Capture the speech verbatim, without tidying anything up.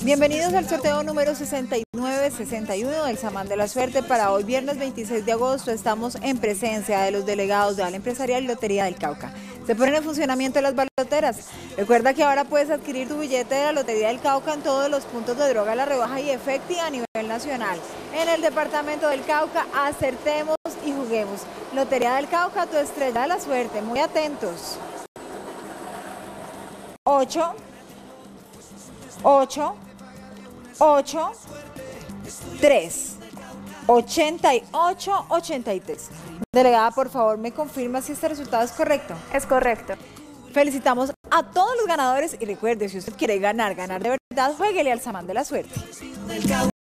Bienvenidos al sorteo número sesenta y nueve sesenta y uno del Samán de la Suerte. Para hoy, viernes veintiséis de agosto, estamos en presencia de los delegados de la Empresarial y Lotería del Cauca. Se ponen en funcionamiento las baloteras. Recuerda que ahora puedes adquirir tu billete de la Lotería del Cauca en todos los puntos de Droga La Rebaja y Efecti a nivel nacional. En el departamento del Cauca, acertemos y juguemos. Lotería del Cauca, tu estrella de la suerte. Muy atentos. ocho, ocho, ocho, tres, ochenta y ocho, ochenta y tres. Delegada, por favor, ¿me confirma si este resultado es correcto? Es correcto. Felicitamos a todos los ganadores y recuerde, si usted quiere ganar, ganar de verdad, juéguele al Samán de la Suerte.